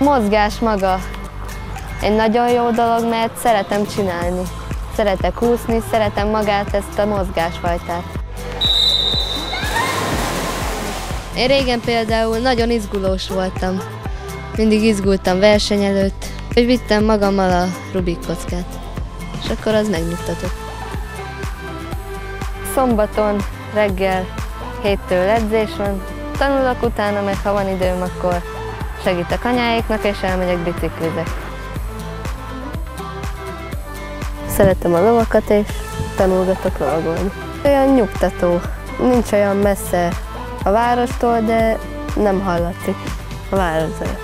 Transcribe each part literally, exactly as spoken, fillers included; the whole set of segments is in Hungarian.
Mozgás maga egy nagyon jó dolog, mert szeretem csinálni. Szeretek úszni, szeretem magát, ezt a mozgásfajtát. Én régen például nagyon izgulós voltam. Mindig izgultam verseny előtt, hogy vittem magammal a Rubik kockát, és akkor az megnyugtatott. Szombaton reggel héttől edzés van, tanulok utána, meg ha van időm, akkor segítek anyáiknak, és elmegyek biciklizek. Szeretem a lovakat, és tanulgatok lovagolni. Olyan nyugtató, nincs olyan messze a várostól, de nem hallatszik a város zaja.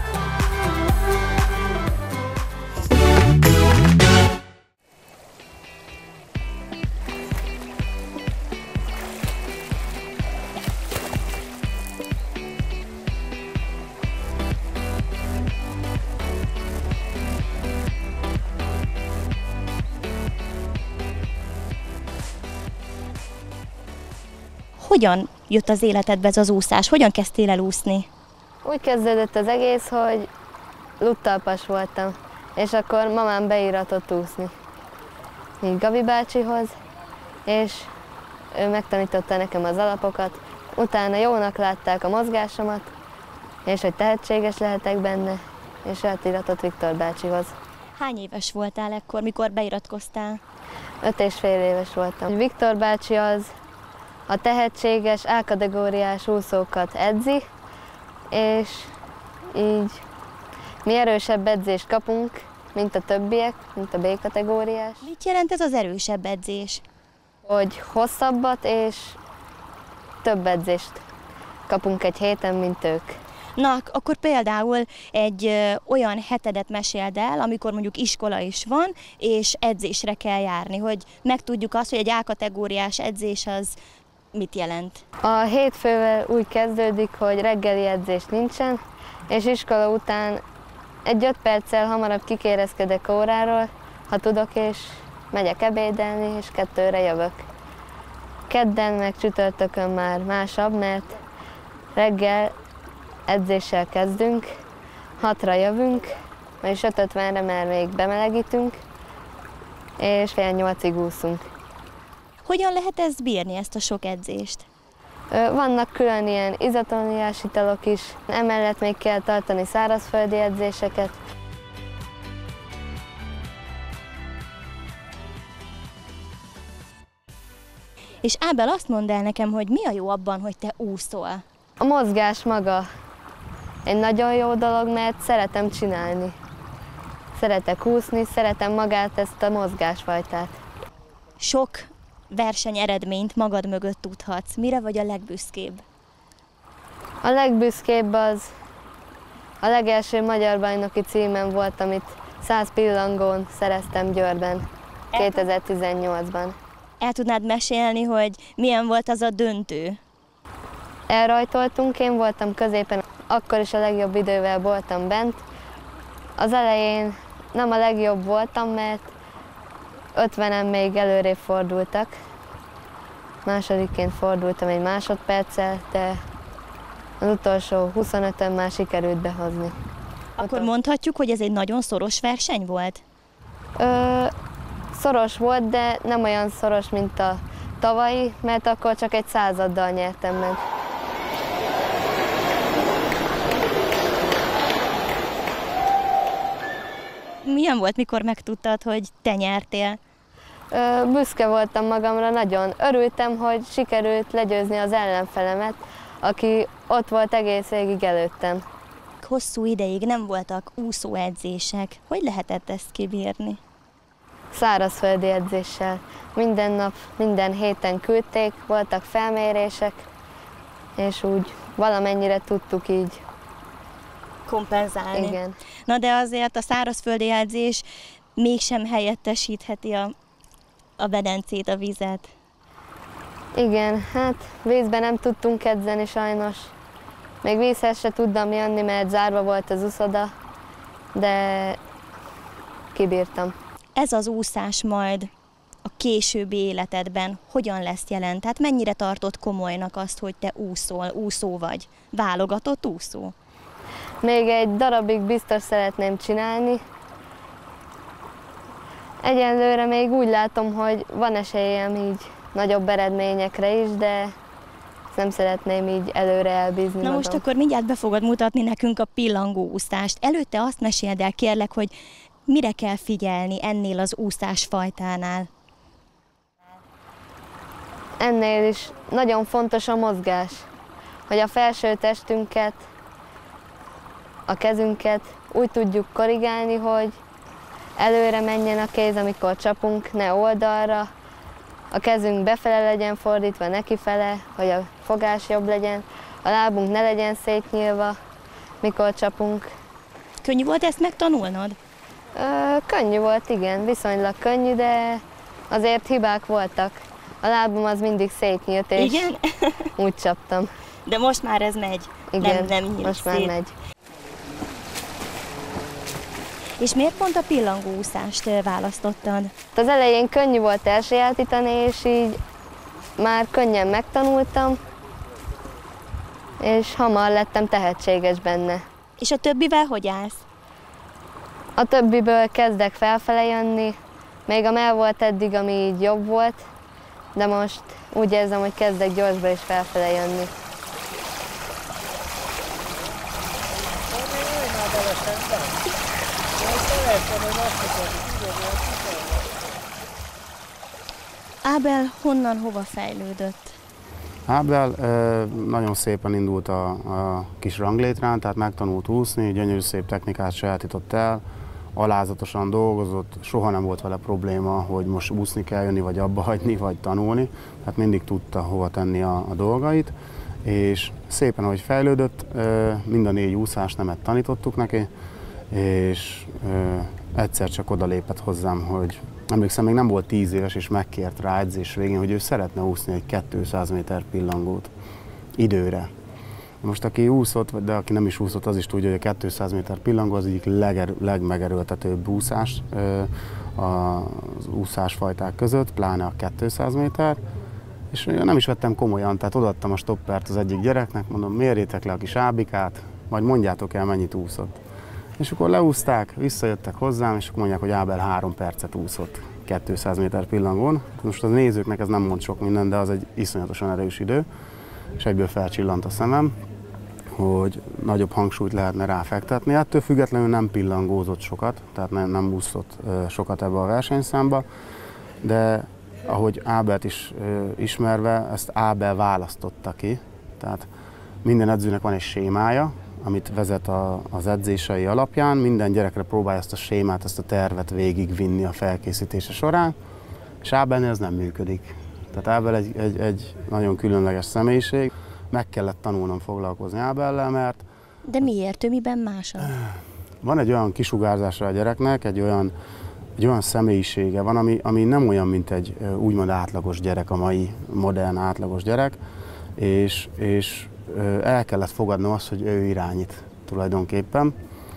Hogyan jött az életedbe ez az úszás? Hogyan kezdtél el úszni? Úgy kezdődött az egész, hogy luttalpas voltam, és akkor mamám beíratott úszni. Így Gabi bácsihoz, és ő megtanította nekem az alapokat. Utána jónak látták a mozgásomat, és hogy tehetséges lehetek benne, és átiratott Viktor bácsihoz. Hány éves voltál ekkor, mikor beiratkoztál? Öt és fél éves voltam. Viktor bácsi az a tehetséges A-kategóriás úszókat edzi, és így mi erősebb edzést kapunk, mint a többiek, mint a B-kategóriás. Mit jelent ez az erősebb edzés? Hogy hosszabbat és több edzést kapunk egy héten, mint ők. Na, akkor például egy ö, olyan hetedet meséld el, amikor mondjuk iskola is van, és edzésre kell járni, hogy megtudjuk azt, hogy egy A-kategóriás edzés az mit jelent? A hétfővel úgy kezdődik, hogy reggeli edzés nincsen, és iskola után egy öt perccel hamarabb kikérezkedek óráról, ha tudok, és megyek ebédelni, és kettőre jövök. Kedden meg csütörtökön már másabb, mert reggel edzéssel kezdünk, hatra jövünk, vagyis öt ötvenre már még bemelegítünk, és fél nyolcig úszunk. Hogyan lehet ezt bírni, ezt a sok edzést? Vannak külön ilyen izotoniás italok is, emellett még kell tartani szárazföldi edzéseket. És Ábel, azt mondd el nekem, hogy mi a jó abban, hogy te úszol? A mozgás maga egy nagyon jó dolog, mert szeretem csinálni. Szeretek úszni, szeretem magát, ezt a mozgásfajtát. Sok verseny eredményt magad mögött tudhatsz. Mire vagy a legbüszkébb? A legbüszkébb az a legelső magyar bajnoki címem volt, amit száz pillangón szereztem Győrben, kétezer-tizennyolcban. El tudnád mesélni, hogy milyen volt az a döntő? Elrajtoltunk, én voltam középen, akkor is a legjobb idővel voltam bent. Az elején nem a legjobb voltam, mert ötvenen még előrébb fordultak. Másodikként fordultam egy másodperccel, de az utolsó huszonötön már sikerült behozni. Akkor mondhatjuk, hogy ez egy nagyon szoros verseny volt? Ö, szoros volt, de nem olyan szoros, mint a tavalyi, mert akkor csak egy századdal nyertem meg. Milyen volt, mikor megtudtad, hogy te nyertél? Ö, büszke voltam magamra, nagyon örültem, hogy sikerült legyőzni az ellenfelemet, aki ott volt egész végig előttem. Hosszú ideig nem voltak úszóedzések. Hogy lehetett ezt kibírni? Szárazföldi edzéssel. Minden nap, minden héten küldték, voltak felmérések, és úgy valamennyire tudtuk így kompenzálni. Igen. Na de azért a szárazföldi edzés mégsem helyettesítheti a, a medencét, a vizet. Igen, hát vízben nem tudtunk edzeni sajnos. Még vízhez se tudtam jönni, mert zárva volt az uszoda, de kibírtam. Ez az úszás majd a későbbi életedben hogyan lesz jelen? Tehát mennyire tartod komolynak azt, hogy te úszol, úszó vagy? Válogatott úszó? még egy darabig biztos szeretném csinálni. Egyenlőre még úgy látom, hogy van esélyem így nagyobb eredményekre is, de nem szeretném így előre elbízni Na magam. most akkor mindjárt be fogod mutatni nekünk a pillangóúszást. Előtte azt meséld el, kérlek, hogy mire kell figyelni ennél az úszásfajtánál? Ennél is nagyon fontos a mozgás, hogy a felső testünket, a kezünket úgy tudjuk korrigálni, hogy előre menjen a kéz, amikor csapunk, ne oldalra, a kezünk befele legyen fordítva, nekifele, hogy a fogás jobb legyen, a lábunk ne legyen szétnyílva, mikor csapunk. Könnyű volt ezt megtanulnod? Ö, könnyű volt, igen, viszonylag könnyű, de azért hibák voltak. A lábam az mindig szétnyílt, és Igen? úgy csaptam. De most már ez megy. Igen, nem, nem nyílt most már szét. megy. És miért pont a pillangóúszást választottad? Az elején könnyű volt elsajátítani, és így már könnyen megtanultam, és hamar lettem tehetséges benne. És a többivel hogy állsz? A többiből kezdek felfele jönni, még a mell volt eddig, ami így jobb volt, de most úgy érzem, hogy kezdek gyorsba is felfele jönni. Ábel honnan hova fejlődött? Ábel nagyon szépen indult a, a kis ranglétrán, tehát megtanult úszni, gyönyörű szép technikát sajátított el, alázatosan dolgozott, soha nem volt vele probléma, hogy most úszni kell jönni, vagy abba hagyni, vagy tanulni, tehát mindig tudta hova tenni a, a dolgait, és szépen, ahogy fejlődött, mind a négy úszás nemet tanítottuk neki, és egyszer csak oda lépett hozzám, hogy emlékszem, még nem volt tíz éves, és megkért rá edzés végén, hogy ő szeretne úszni egy kétszáz méter pillangót időre. Most aki úszott, de aki nem is úszott, az is tudja, hogy a kétszáz méter pillangó az egyik leger, legmegerőltetőbb úszás az úszásfajták között, pláne a kétszáz méter. És nem is vettem komolyan, tehát odaadtam a stoppert az egyik gyereknek, mondom, mérjétek le a kis Ábikát, majd mondjátok el, mennyit úszott. És akkor leúzták, visszajöttek hozzám, és akkor mondják, hogy Ábel három percet úszott kétszáz méter pillangón. Most a nézőknek ez nem mond sok minden, de az egy iszonyatosan erős idő, és egyből felcsillant a szemem, hogy nagyobb hangsúlyt lehetne ráfektetni. Ettől függetlenül nem pillangózott sokat, tehát nem, nem úszott sokat ebbe a versenyszámba, de ahogy Ábelt is ismerve, ezt Ábel választotta ki, tehát minden edzőnek van egy sémája, amit vezet a, az edzései alapján, minden gyerekre próbálja ezt a sémát, ezt a tervet végigvinni a felkészítése során, és Ábelnél ez nem működik. Tehát Ábel egy, egy, egy nagyon különleges személyiség, meg kellett tanulnom foglalkozni Ábellel, mert... De miért? Ő miben másabb? Van egy olyan kisugárzása a gyereknek, egy olyan, egy olyan személyisége van, ami, ami nem olyan, mint egy úgymond átlagos gyerek, a mai modern átlagos gyerek, és, és el kellett fogadnom azt, hogy ő irányít tulajdonképpen.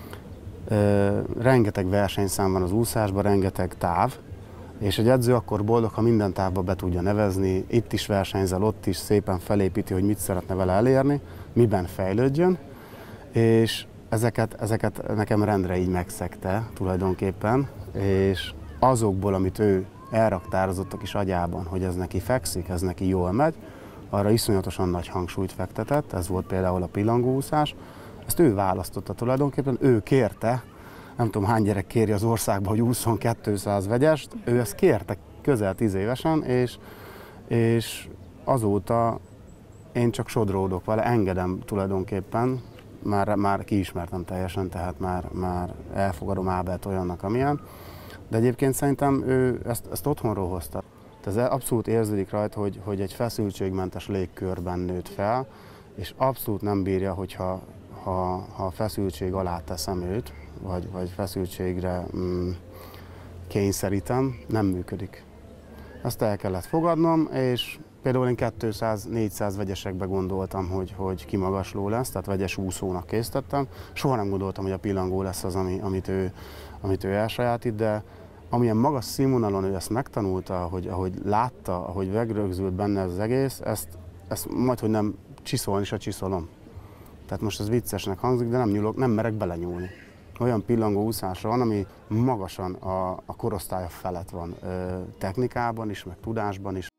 Rengeteg versenyszám van az úszásban, rengeteg táv, és egy edző akkor boldog, ha minden távba be tudja nevezni, itt is versenyzel, ott is szépen felépíti, hogy mit szeretne vele elérni, miben fejlődjön, és ezeket, ezeket nekem rendre így megszegte tulajdonképpen, és azokból, amit ő elraktározott a kis agyában, hogy ez neki fekszik, ez neki jól megy, arra iszonyatosan nagy hangsúlyt fektetett, ez volt például a pillangóúszás. Ezt ő választotta tulajdonképpen, ő kérte, nem tudom hány gyerek kéri az országban, hogy ússzon kétszáz vegyest, ő ezt kérte közel tíz évesen, és, és azóta én csak sodródok vele, engedem tulajdonképpen, már, már kiismertem teljesen, tehát már, már elfogadom Ábelt olyannak, amilyen, de egyébként szerintem ő ezt, ezt otthonról hozta. Ez abszolút érződik rajta, hogy, hogy egy feszültségmentes légkörben nőtt fel, és abszolút nem bírja, hogyha ha, ha a feszültség alá teszem őt, vagy, vagy feszültségre mm, kényszerítem, nem működik. Ezt el kellett fogadnom, és például én kétszáz-négyszáz vegyesekbe gondoltam, hogy, hogy kimagasló lesz, tehát vegyes úszónak készítettem. Soha nem gondoltam, hogy a pillangó lesz az, ami, amit, ő, amit ő elsajátít, de amilyen magas színvonalon ő ezt megtanulta, ahogy, ahogy látta, ahogy megrögzült benne ez az egész, ezt, ezt majd, hogy nem csiszolni se csiszolom. Tehát most ez viccesnek hangzik, de nem nyúlok, nem merek belenyúlni. Olyan pillangó úszásra van, ami magasan a, a korosztálya felett van ö, technikában is, meg tudásban is.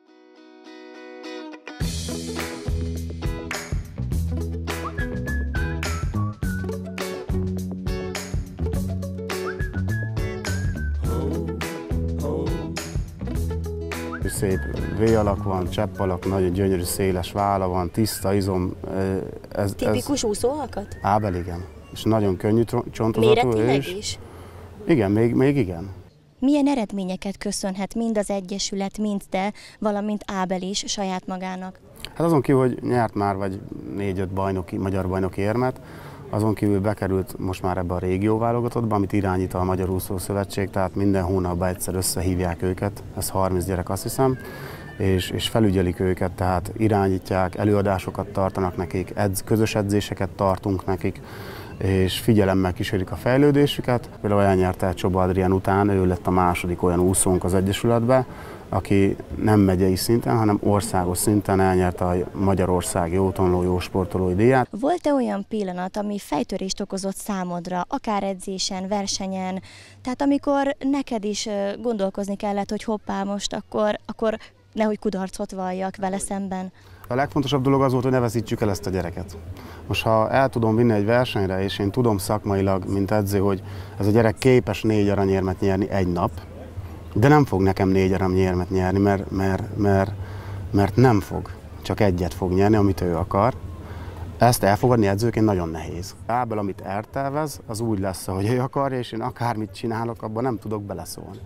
Szép V-alak van, csepp alak, nagyon gyönyörű széles válla van, tiszta izom. Ez, Tipikus ez... úszóalkat? Ábel, igen. És nagyon könnyű csontozatú. Méretileg és... is? Igen, még, még igen. Milyen eredményeket köszönhet mind az Egyesület, mind te, valamint Ábel is saját magának? Hát azon kívül, hogy nyert már vagy négy-öt bajnoki, magyar bajnoki érmet, azon kívül bekerült most már ebbe a régió válogatottba, amit irányít a Magyar Úszó Szövetség, tehát minden hónapban egyszer összehívják őket, ez harminc gyerek azt hiszem, és, és felügyelik őket, tehát irányítják, előadásokat tartanak nekik, edz, közös edzéseket tartunk nekik, és figyelemmel kísérik a fejlődésüket. Például elnyerte Csoba Adrián után, ő lett a második olyan úszónk az Egyesületbe, aki nem megyei szinten, hanem országos szinten elnyerte a Magyarország jótanuló, jó sportolói díját. Volt-e olyan pillanat, ami fejtörést okozott számodra, akár edzésen, versenyen, tehát amikor neked is gondolkozni kellett, hogy hoppá, most akkor, akkor nehogy kudarcot valljak vele szemben? A legfontosabb dolog az volt, hogy ne veszítsük el ezt a gyereket. Most ha el tudom vinni egy versenyre, és én tudom szakmailag, mint edző, hogy ez a gyerek képes négy aranyérmet nyerni egy nap, de nem fog nekem négy aranyérmet nyerni, mert, mert, mert, mert nem fog. Csak egyet fog nyerni, amit ő akar. Ezt elfogadni edzőként nagyon nehéz. Ábel, amit eltervez, az úgy lesz, ahogy ő akarja, és én akármit csinálok, abban nem tudok beleszólni.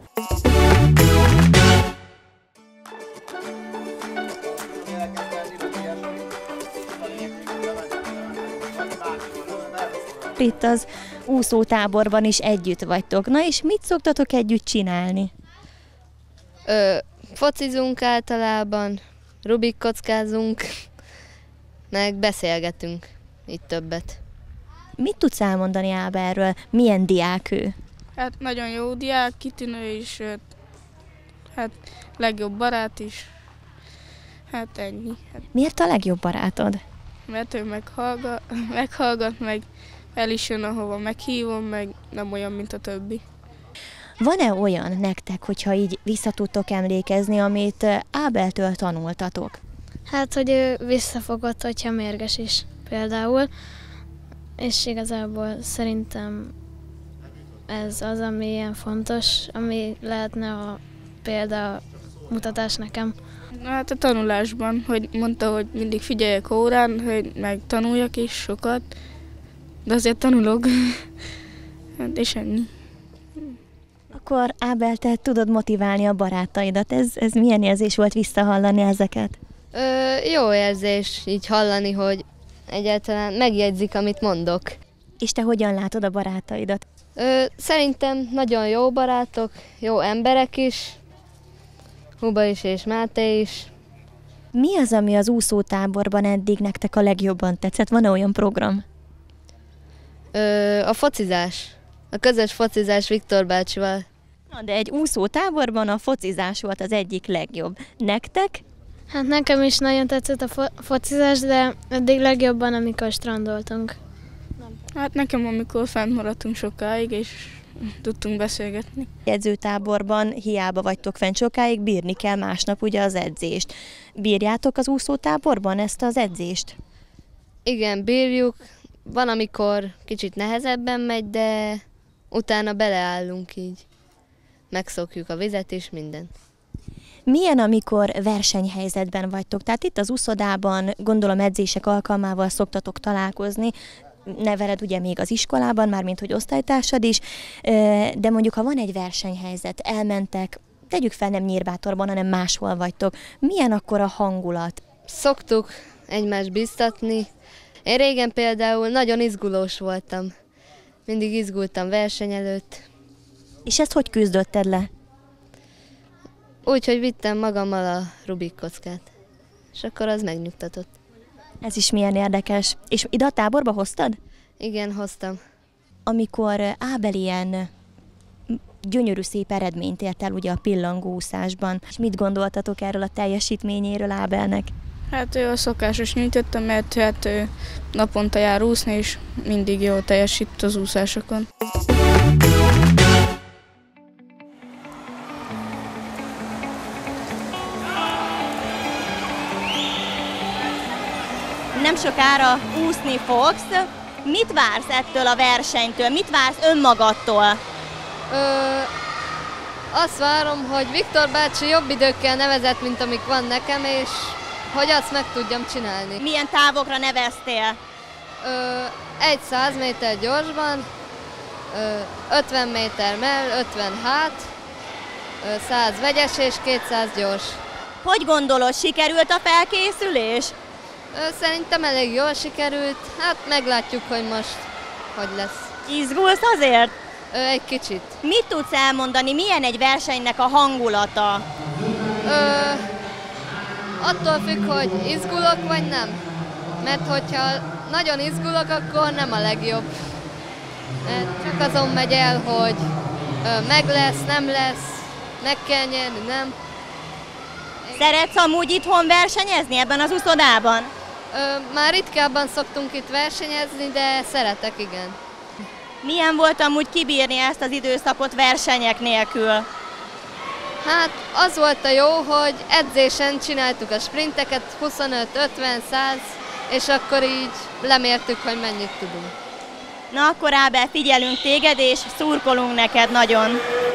Itt az úszótáborban is együtt vagytok. Na és mit szoktatok együtt csinálni? Ö, focizunk általában, Rubik kockázunk, meg beszélgetünk itt többet. Mit tudsz elmondani Ábelről? Milyen diák ő? Hát nagyon jó diák, kitűnő is, hát legjobb barát is. Hát ennyi. Hát, miért a legjobb barátod? mert ő meghallgat, meghallgat, meg el is jön, ahova meghívom, meg nem olyan, mint a többi. Van-e olyan nektek, hogyha így vissza tudtok emlékezni, amit Ábeltől tanultatok? Hát, hogy ő visszafogott, hogyha mérges is például, és igazából szerintem ez az, ami ilyen fontos, ami lehetne a példamutatás nekem. Hát a tanulásban, hogy mondta, hogy mindig figyeljek órán, hogy meg tanuljak is sokat, de azért tanulok, hát és ennyi. Akkor Ábel, te tudod motiválni a barátaidat. Ez, ez milyen érzés volt visszahallani ezeket? Ö, jó érzés így hallani, hogy egyáltalán megjegyzik, amit mondok. És te hogyan látod a barátaidat? Ö, szerintem nagyon jó barátok, jó emberek is, Huba is és Máté is. Mi az, ami az úszótáborban eddig nektek a legjobban tetszett? Van-e olyan program? Ö, a focizás, a közös focizás Viktor bácsival. Na, de egy úszótáborban a focizás volt az egyik legjobb. Nektek? Hát nekem is nagyon tetszett a fo- focizás, de eddig legjobban, amikor strandoltunk. Hát nekem, amikor fent maradtunk sokáig, és tudtunk beszélgetni. Edzőtáborban hiába vagytok fent sokáig, bírni kell másnap ugye az edzést. Bírjátok az úszótáborban ezt az edzést? Igen, bírjuk. Van, amikor kicsit nehezebben megy, de utána beleállunk így. Megszokjuk a vizet és minden. Milyen, amikor versenyhelyzetben vagytok? Tehát itt az úszodában, gondolom edzések alkalmával szoktatok találkozni, neveled ugye még az iskolában, mármint hogy osztálytársad is, de mondjuk ha van egy versenyhelyzet, elmentek, tegyük fel nem Nyírbátorban, hanem máshol vagytok, milyen akkor a hangulat? Szoktuk egymást biztatni. Én régen például nagyon izgulós voltam. Mindig izgultam verseny előtt. És ezt hogy küzdötted le? Úgy, hogy vittem magammal a Rubik kockát. És akkor az megnyugtatott. Ez is milyen érdekes. És ide a táborba hoztad? Igen, hoztam. Amikor Ábel ilyen gyönyörű szép eredményt ért el ugye a pillangóúszásban, és mit gondoltatok erről a teljesítményéről Ábelnek? Hát ő a szokásos nyújtottam, mert hát ő naponta jár úszni, és mindig jól teljesít az úszásokon. Nem sokára úszni fogsz. Mit vársz ettől a versenytől? Mit vársz önmagadtól? Ö, azt várom, hogy Viktor bácsi jobb időkkel nevezett, mint amik van nekem, és hogy azt meg tudjam csinálni. Milyen távokra neveztél? Ö, egy száz méter gyorsban, ö, ötven méter mell, ötven hát, ö, száz vegyes és kétszáz gyors. Hogy gondolod, sikerült a felkészülés? Szerintem elég jól sikerült, hát meglátjuk, hogy most hogy lesz. Izgulsz azért? Egy kicsit. Mit tudsz elmondani, milyen egy versenynek a hangulata? Ö, attól függ, hogy izgulok vagy nem. Mert hogyha nagyon izgulok, akkor nem a legjobb. Csak azon megy el, hogy meg lesz, nem lesz, meg kell nyerni, nem. Szeretsz amúgy itthon versenyezni ebben az úszodában? Ö, már ritkábban szoktunk itt versenyezni, de szeretek, igen. Milyen volt amúgy kibírni ezt az időszakot versenyek nélkül? Hát az volt a jó, hogy edzésen csináltuk a sprinteket, huszonöt, ötven, száz, és akkor így lemértük, hogy mennyit tudunk. Na akkor Ábel, figyelünk téged, és szurkolunk neked nagyon.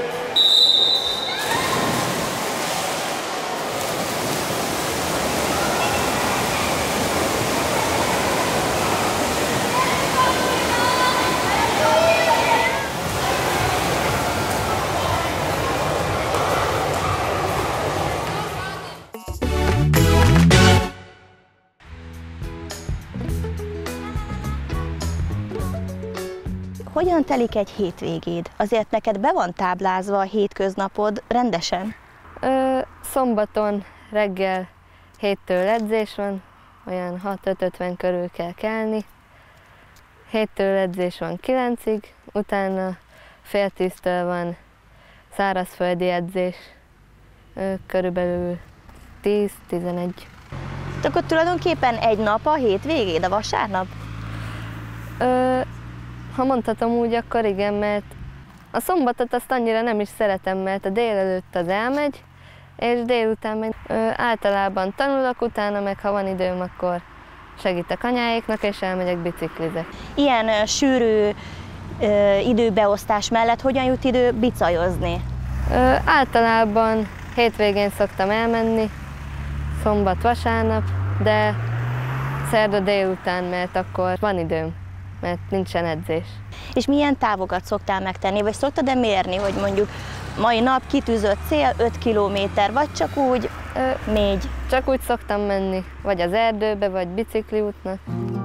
Hogyan telik egy hétvégéd? Azért neked be van táblázva a hétköznapod rendesen? Ö, szombaton reggel héttől edzés van, olyan hat-öt ötven körül kell kelni. Héttől edzés van kilencig, utána fél tíztől van szárazföldi edzés, ö, körülbelül tíz-tizenegy. Akkor tulajdonképpen egy nap a hétvégéd, a vasárnap? Ö, Ha mondhatom úgy, akkor igen, mert a szombatot azt annyira nem is szeretem, mert a délelőtt az elmegy, és délután meg ö, általában tanulok, utána meg ha van időm, akkor segítek anyáéknak, és elmegyek biciklizek. Ilyen ö, sűrű ö, időbeosztás mellett hogyan jut idő bicajozni? Ö, általában hétvégén szoktam elmenni, szombat, vasárnap, de szerda délután, mert akkor van időm, mert nincsen edzés. És milyen távokat szoktál megtenni, vagy szoktad-e mérni, hogy mondjuk mai nap kitűzött cél öt kilométer, vagy csak úgy ö, négy? Csak úgy szoktam menni, vagy az erdőbe, vagy bicikliútnak.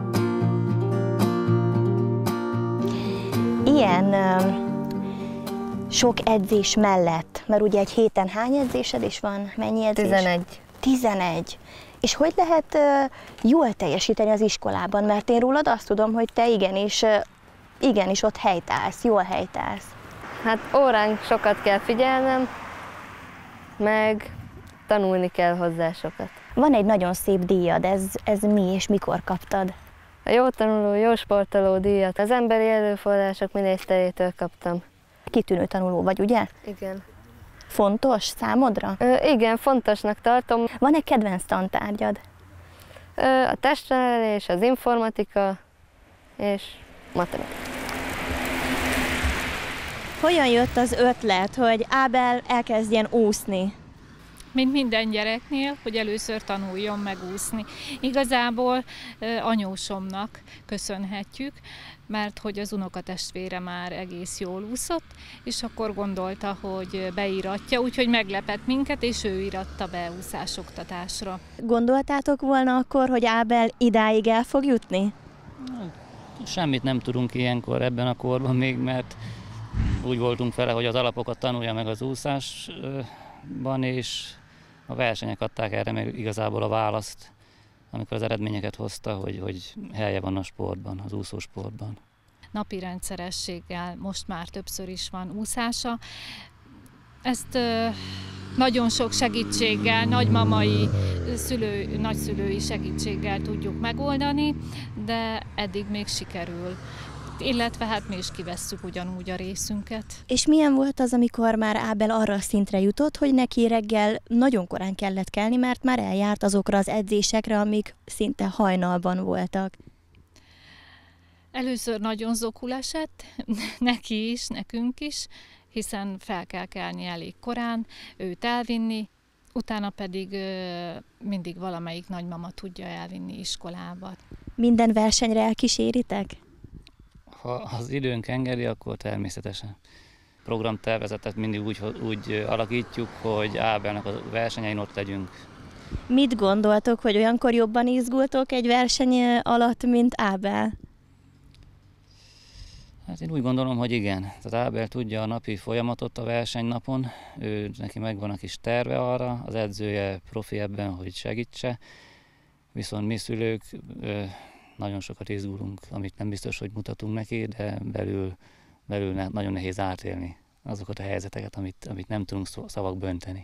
Ilyen ö, sok edzés mellett, mert ugye egy héten hány edzésed is van? Mennyi edzés? tizenegy. tizenegy. És hogy lehet uh, jól teljesíteni az iskolában? Mert én rólad azt tudom, hogy te igenis, uh, igenis ott helytállsz, jól helytállsz. Hát óránk sokat kell figyelnem, meg tanulni kell hozzá sokat. Van egy nagyon szép díjad, ez, ez mi és mikor kaptad? A jó tanuló, jó sportoló díjat az Emberi Erőforrások miniszterétől kaptam. Kitűnő tanuló vagy, ugye? Igen. Fontos számodra? Ö, igen, fontosnak tartom. Van-e kedvenc tantárgyad? Ö, a testnevelés, az informatika és matematika. Hogyan jött az ötlet, hogy Ábel elkezdjen úszni? Mint minden gyereknél, hogy először tanuljon meg úszni. Igazából anyósomnak köszönhetjük, mert hogy az unokatestvére már egész jól úszott, és akkor gondolta, hogy beíratja, úgyhogy meglepett minket, és ő íratta be úszásoktatásra. Gondoltátok volna akkor, hogy Ábel idáig el fog jutni? Semmit nem tudunk ilyenkor ebben a korban még, mert úgy voltunk vele, hogy az alapokat tanulja meg az úszásban, és a versenyek adták erre meg igazából a választ, amikor az eredményeket hozta, hogy, hogy helye van a sportban, az úszósportban. Napi rendszerességgel most már többször is van úszása. Ezt nagyon sok segítséggel, nagymamai, szülő, nagyszülői segítséggel tudjuk megoldani, de eddig még sikerül. Illetve hát mi is kivesszük ugyanúgy a részünket. És milyen volt az, amikor már Ábel arra a szintre jutott, hogy neki reggel nagyon korán kellett kelni, mert már eljárt azokra az edzésekre, amik szinte hajnalban voltak? Először nagyon zokul esett, neki is, nekünk is, hiszen fel kell kelni elég korán, őt elvinni, utána pedig ö, mindig valamelyik nagymama tudja elvinni iskolába. Minden versenyre elkíséritek? Ha az időnk engedi, akkor természetesen. Programtervezetet mindig úgy, úgy alakítjuk, hogy Ábelnek a versenyein ott legyünk. Mit gondoltok, hogy olyankor jobban izgultok egy verseny alatt, mint Ábel? Hát én úgy gondolom, hogy igen. Tehát Ábel tudja a napi folyamatot a versenynapon, ő, neki megvan a kis terve arra, az edzője profi ebben, hogy segítse, viszont mi szülők ö, nagyon sokat izgulunk, amit nem biztos, hogy mutatunk neki, de belül, belül ne, nagyon nehéz átélni azokat a helyzeteket, amit, amit nem tudunk szavakba önteni.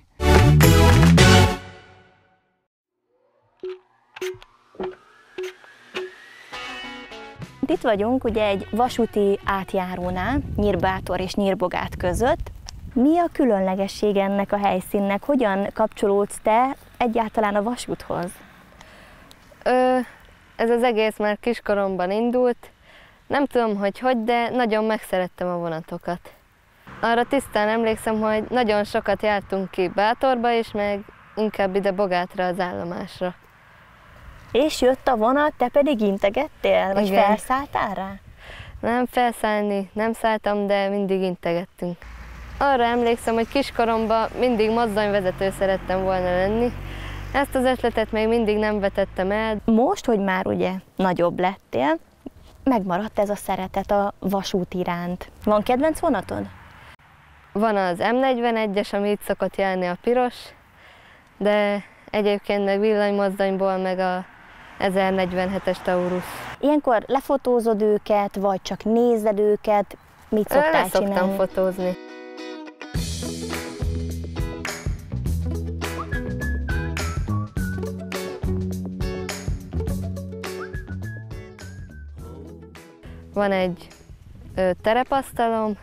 Itt vagyunk ugye egy vasúti átjárónál, Nyírbátor és Nyírbogát között. Mi a különlegesség ennek a helyszínnek? Hogyan kapcsolódsz te egyáltalán a vasúthoz? Ö, ez az egész már kiskoromban indult. Nem tudom, hogy hogy, de nagyon megszerettem a vonatokat. Arra tisztán emlékszem, hogy nagyon sokat jártunk ki Bátorba is, meg inkább ide Bogátra az állomásra. És jött a vonat, te pedig integettél? Vagy Igen. felszálltál rá? Nem felszállni, nem szálltam, de mindig integettünk. Arra emlékszem, hogy kiskoromban mindig mozdonyvezető szerettem volna lenni. Ezt az ötletet még mindig nem vetettem el. Most, hogy már ugye nagyobb lettél, megmaradt ez a szeretet a vasút iránt. Van kedvenc vonatod? Van az em negyvenegyes, ami itt szokott járni, a piros, de egyébként meg villanymozdonyból meg a ezernegyvenhetes Taurus. Ilyenkor lefotózod őket, vagy csak nézed őket? Mit szoktál Le szoktam csinálni? fotózni. Van egy ö, terepasztalom,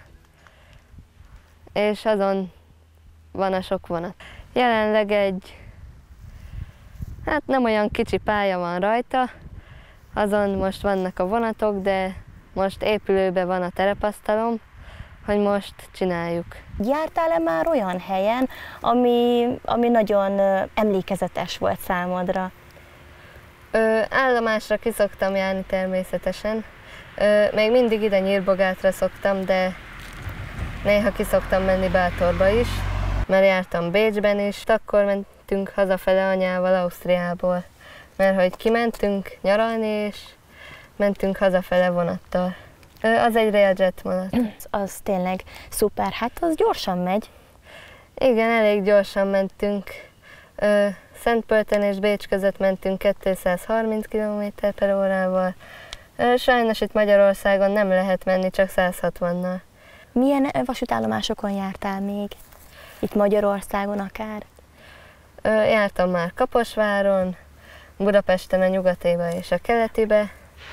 és azon van a sok vonat. Jelenleg egy, hát nem olyan kicsi pálya van rajta, azon most vannak a vonatok, de most épülőben van a terepasztalom, hogy most csináljuk. Jártál-e már olyan helyen, ami, ami nagyon emlékezetes volt számodra? Ö, állomásra ki szoktam járni természetesen. Ö, még mindig ide Nyírbogátra szoktam, de néha ki szoktam menni Bátorba is, mert jártam Bécsben is. Akkor mentünk hazafele anyával Ausztriából, mert hogy kimentünk nyaralni, és mentünk hazafele vonattal. Ö, az egy Railjet vonat. Az tényleg szuper, hát az gyorsan megy. Igen, elég gyorsan mentünk. Ö, Szentpölten és Bécs között mentünk kétszázharminc kilométer per órával. Ö, sajnos itt Magyarországon nem lehet menni, csak száz hatvannal. Milyen vasútállomásokon jártál még? Itt Magyarországon akár? Ö, jártam már Kaposváron, Budapesten a nyugatiba és a keletibe,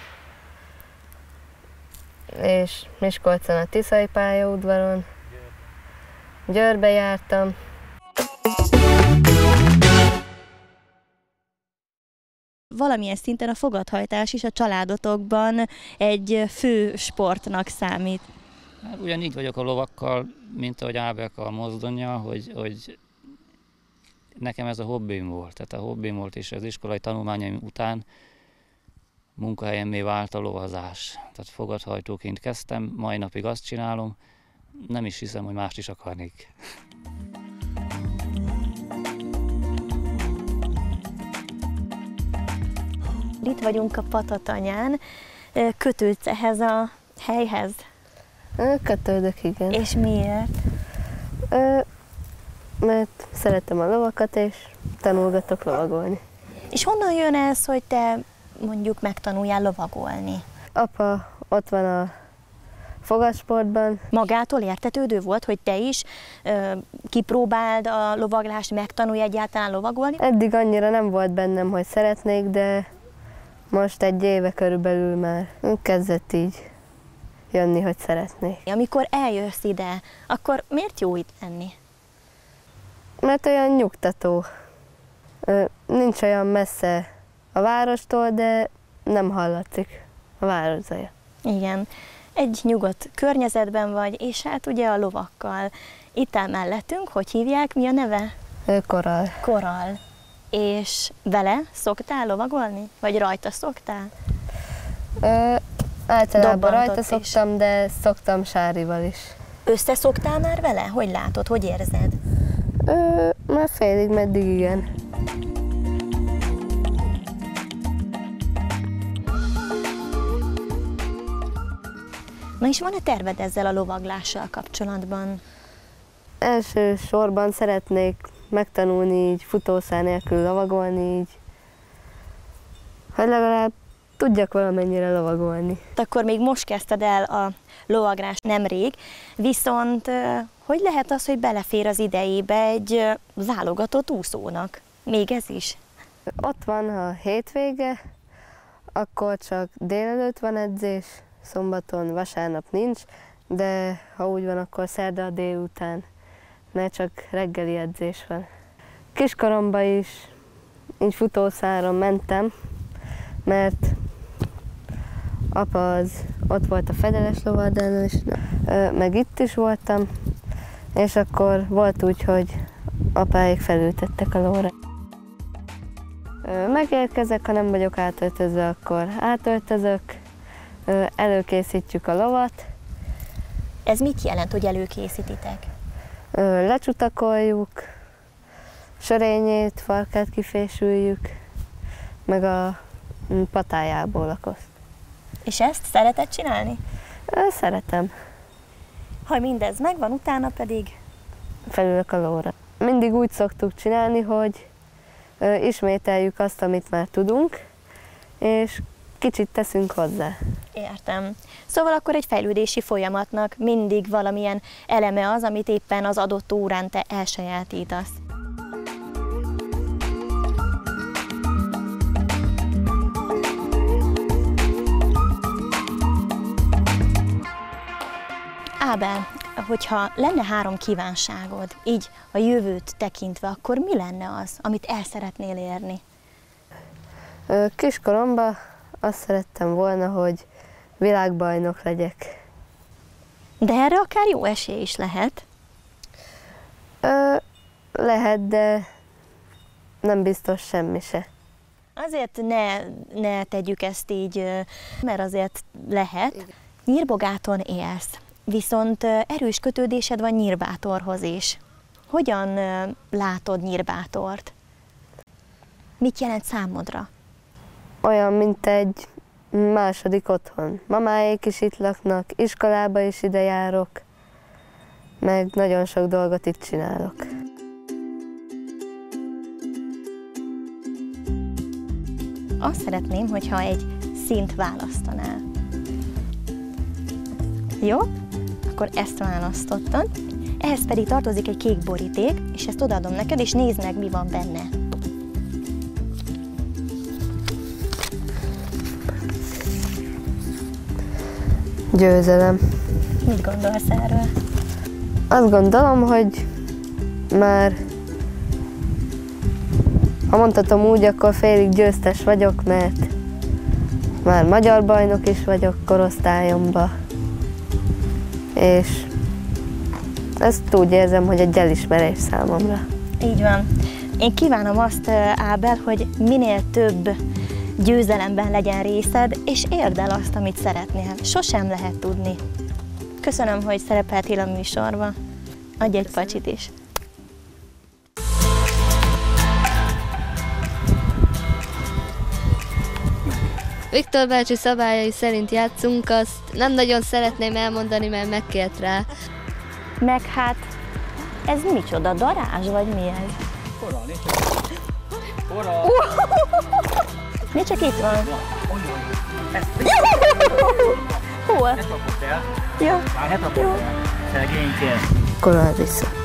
és Miskolcon a Tiszai pályaudvaron. Győrbe jártam. Valamilyen szinten a fogathajtás is a családotokban egy fő sportnak számít. Hát ugyanígy vagyok a lovakkal, mint ahogy Ábelka a mozdonnyal, hogy, hogy nekem ez a hobbim volt. Tehát a hobbim volt, és az iskolai tanulmányaim után munkahelyemmé vált a lovazás. Tehát fogathajtóként kezdtem, mai napig azt csinálom, nem is hiszem, hogy mást is akarnék. Itt vagyunk a Patatanyán, kötődsz ehhez a helyhez? Kötődök, igen. És miért? Ö, mert szeretem a lovakat, és tanulgatok lovagolni. És honnan jön ez, hogy te mondjuk megtanuljál lovagolni? Apa ott van a fogasportban. Magától értetődő volt, hogy te is ö, kipróbáld a lovaglást, megtanulj egyáltalán lovagolni? Eddig annyira nem volt bennem, hogy szeretnék, de most egy éve körülbelül már kezdett így jönni, hogy szeretnék. Amikor eljössz ide, akkor miért jó itt lenni? Mert olyan nyugtató. Nincs olyan messze a várostól, de nem hallatszik a város zaja. Igen, egy nyugodt környezetben vagy, és hát ugye a lovakkal. Itt áll mellettünk, hogy hívják, mi a neve? Koral. Koral. És vele szoktál lovagolni? Vagy rajta szoktál? Ö, általában Dobbantott rajta is. szoktam, de szoktam Sárival is. Összeszoktál már vele? Hogy látod, hogy érzed? Ö, már félig meddig igen. Na és van-e terved ezzel a lovaglással kapcsolatban? Elsősorban szeretnék megtanulni így futószár nélkül lovagolni, így, hogy legalább tudjak valamennyire lovagolni. Akkor még most kezdted el a lovaglást nemrég, viszont hogy lehet az, hogy belefér az idejébe egy válogatott úszónak? Még ez is? Ott van a hétvége, akkor csak délelőtt van edzés, szombaton, vasárnap nincs, de ha úgy van, akkor szerda délután, mert csak reggeli edzés van. Kiskoromban is így futószáron mentem, mert apa az ott volt a fedeles lovadán, és meg itt is voltam, és akkor volt úgy, hogy apáik felültettek a lóra. Megérkezek, ha nem vagyok átöltözve, akkor átöltözök, előkészítjük a lovat. Ez mit jelent, hogy előkészítitek? Lecsutakoljuk, sörényét, farkát kifésüljük, meg a patájából a koszt. És ezt szereted csinálni? Szeretem. Ha mindez megvan, utána pedig? Felülök a lóra. Mindig úgy szoktuk csinálni, hogy ismételjük azt, amit már tudunk, és kicsit teszünk hozzá. Értem. Szóval akkor egy fejlődési folyamatnak mindig valamilyen eleme az, amit éppen az adott órán te elsajátítasz. Ábel, hogyha lenne három kívánságod, így a jövőt tekintve, akkor mi lenne az, amit el szeretnél érni? Kiskoromban azt szerettem volna, hogy világbajnok legyek. De erre akár jó esély is lehet. Ö, lehet, de nem biztos semmi se. Azért ne, ne tegyük ezt így, mert azért lehet. Nyírbogáton élsz, viszont erős kötődésed van Nyírbátorhoz is. Hogyan látod Nyírbátort? Mit jelent számodra? Olyan, mint egy második otthon. Mamáék is itt laknak, iskolába is ide járok, meg nagyon sok dolgot itt csinálok. Azt szeretném, hogyha egy színt választanál. Jó? Akkor ezt választottad. Ehhez pedig tartozik egy kék boríték, és ezt odaadom neked, és nézd meg, mi van benne. Győzelem. Mit gondolsz erről? Azt gondolom, hogy már, ha mondhatom úgy, akkor félig győztes vagyok, mert már magyar bajnok is vagyok korosztályomban. És ezt úgy érzem, hogy egy elismerés számomra. Így van. Én kívánom azt, Ábel, hogy minél több győzelemben legyen részed, és érd el azt, amit szeretnél. Sosem lehet tudni. Köszönöm, hogy szerepeltél a műsorba. Adj egy pacsit is. Viktor bácsi szabályai szerint játszunk, azt nem nagyon szeretném elmondani, mert megkért rá. Meg hát, ez micsoda, darázs, vagy mi ez? Koral, nincs csak. Koral! Mi csak itt van? Hol? Ne kapott el. Ja. Már ne kapott el. Szegényként. Akkor vissza.